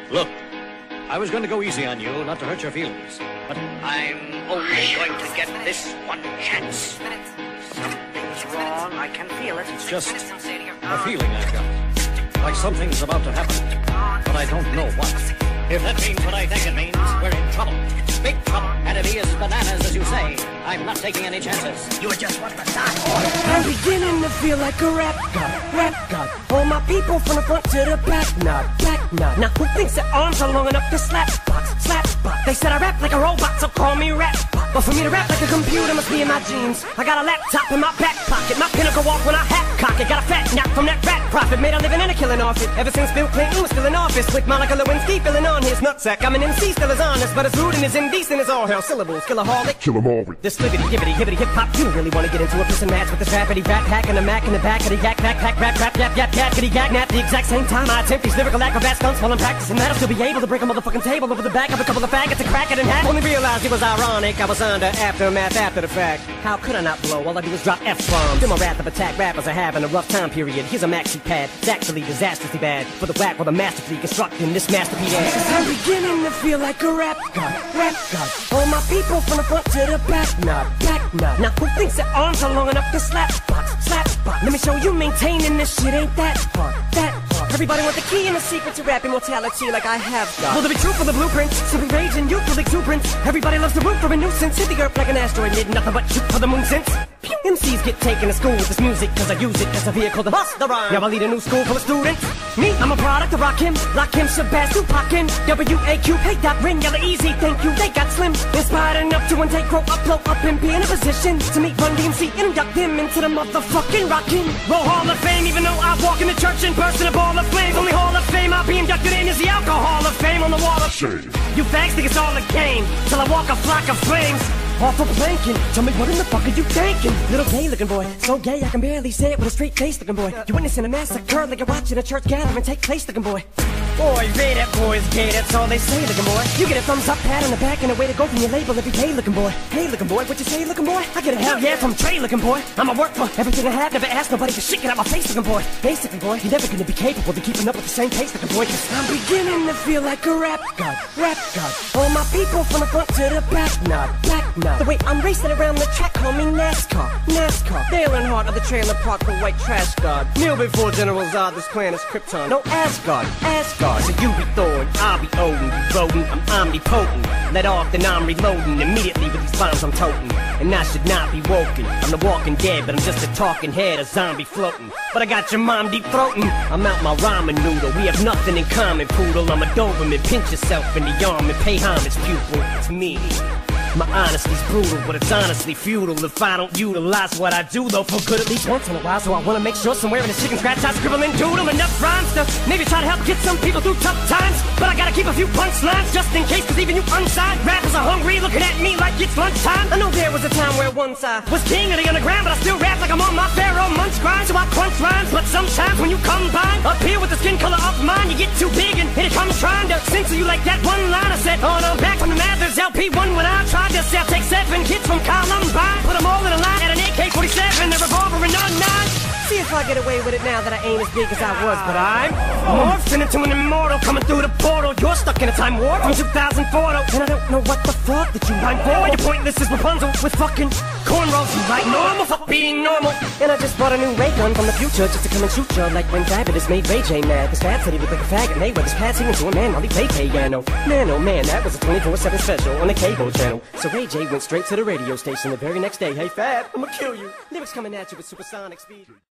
Look, I was going to go easy on you, not to hurt your feelings. But I'm only going to get this one chance. Something's wrong. I can feel it. It's just a feeling I've got. Like something's about to happen, but I don't know what. If that means what I think it means, we're in trouble. Big trouble. And if he is bananas, as you say, I'm not taking any chances. You just want to die. I'm beginning to feel like a rap god. All my people from the front to the back nod. Now who thinks their arms are long enough to slap box? They said I rap like a robot, so call me rap. But for me to rap like a computer must be in my genes. I got a laptop in my back pocket, my pinnacle walk when I hat cock it. Got a fat knock from that rat profit, made a living and a killing off it. Ever since Bill Clinton was still in office, with Monica Lewinsky filling on his nutsack. I'm an MC, still as honest, but as rude and as indecent as all hell. Syllables, killaholic, kill 'em all. This libbity, gibbity, hibbity, hip hop. You don't really want to get into a piss and match with this rappity rap hack and a mac in the back of the yak backpack rap yap yackity yak nap. The exact same time I attempt these lyrical acrobat stunts while I'm practicing that, I'll still be able to break a motherfucking table over the back of a couple of faggots and crack it in half. Only realized it was ironic, I was under aftermath after the fact. How could I not blow? All I do is drop F-bombs. Feel my wrath of attack rappers are having a rough time period. Here's a maxi pad, it's actually disastrously bad. For the whack while the masterfully constructing this masterpiece. I'm beginning to feel like a rap god. All my people from the front to the back nod. Now who thinks their arms are long enough to slap box? Let me show you maintaining this shit ain't that hard. Everybody want the key and the secret to rap immortality like I have got. Will there be truth for the blueprint? Simply rage and youthful exuberance. Everybody loves to root for a nuisance. Hit the earth like an asteroid, need nothing but shoot for the moon since. MCs get taken to school with this music, cause I use it as a vehicle to bust the rhyme. Now I lead a new school full of students. Me, I'm a product of Rakim, Shabazz, Tupac, W-A-Q, hey, dot, ring, yellow, easy, thank you, they got slim. Inspired enough to one day grow up, blow up, and be in a position to meet Run DMC and induct them into the motherfucking Rockin' Roll Hall of Fame. Even though I walk in the church and burst in a ball of flames, only Hall of Fame I'll be inducted in is the Alcohol of Fame on the wall of shame. You fags think it's all a game, till I walk a flock of flames. Off a planking, tell me what in the fuck are you thinking? Little gay looking boy, so gay I can barely say it with a straight face looking boy. You witnessing a massacre like you're watching a church gathering take place looking boy. Boy, Ray, that boy's gay, that's all they say looking boy. You get a thumbs up, pat on the back, and a way to go from your label every day looking boy. Hey looking boy, what you say looking boy? I get a hell yeah from Trey looking boy. I'ma work for everything I have, never ask nobody for shit, get out my face looking boy. Basically boy, you're never gonna be capable of keeping up with the same pace looking boy, cause I'm beginning to feel like a rap god. All my people from the front to the back nod. The way I'm racing around the track, call me NASCAR. Dale Earnhardt of the trailer park for white trash god. Kneel before General Zod, this planet's Krypton. No Asgard. So you be Thor and I'll be Odin. You rodent, I'm omnipotent. Let off, then I'm reloading. Immediately with these bombs I'm toting. And I should not be woken. I'm the walking dead, but I'm just a talking head, a zombie floating. But I got your mom deep throating. I'm out my ramen noodle. We have nothing in common, poodle. I'm a Doberman. Pinch yourself in the arm and pay homage, pupil. It's me. My honesty's brutal, but it's honestly futile if I don't utilize what I do, though, for good at least once in a while. So I wanna make sure somewhere in the chicken scratch I scribble and doodle enough rhymes to maybe try to help get some people through tough times. But I gotta keep a few punchlines just in case, cause even you unsigned rappers are hungry, looking at me like it's lunchtime. I know there was a time where once I was king of the underground, but I still rap like I'm on my Pharaoh munch grind. So I crunch rhymes, but sometimes when you combine up here with the skin color of mine, you get too big and here it comes trying to censor you like that one line I said. Oh no, back from the Mathers LP1 when I tried to sell, take 7 kids from Columbine, put them all in a line at an AK-47, a revolver and a 9. See if I get away with it now that I ain't as big as I was, but I'm morphing into an immortal coming through the portal. You're stuck in a time warp from 2004, and I don't know what the fuck that you rhyme for. You're pointless as Rapunzel with fucking cornrows. You like normal, fuck being normal. And I just bought a new ray gun from the future just to come and shoot you like when Fabulous made Ray J mad. This Fab said he looked like a faggot, Mayweather's pad singing to a man while he played piano. Man, oh man, that was a 24/7 special on the cable channel. So Ray J went straight to the radio station the very next day. Hey Fab, I'ma kill you. Lyrics coming at you with supersonic speed.